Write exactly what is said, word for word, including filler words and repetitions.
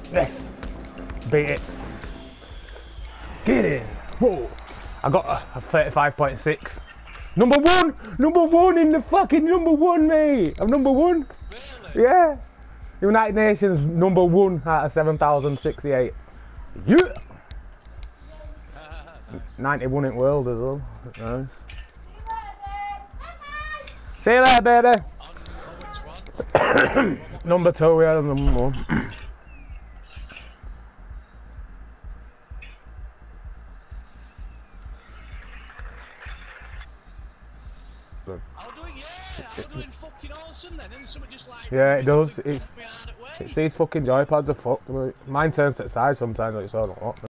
Yes. Beat it. Get in. Whoa. I got a, a thirty-five point six. Number one! Number one in the fucking number one, mate! I'm number one. Really? Yeah. United Nations number one out of seven thousand sixty-eight. Yeah. Nice. ninety-one in world as well. Nice. See you later, baby. On, on which one? Number two, yeah, number one. I'll do it, yeah. I'll do it fucking awesome then. And something just like. Yeah, it does. It's, me hard at way. it's these fucking joypads are fucked. Mine turns to the side sometimes, like it's all not.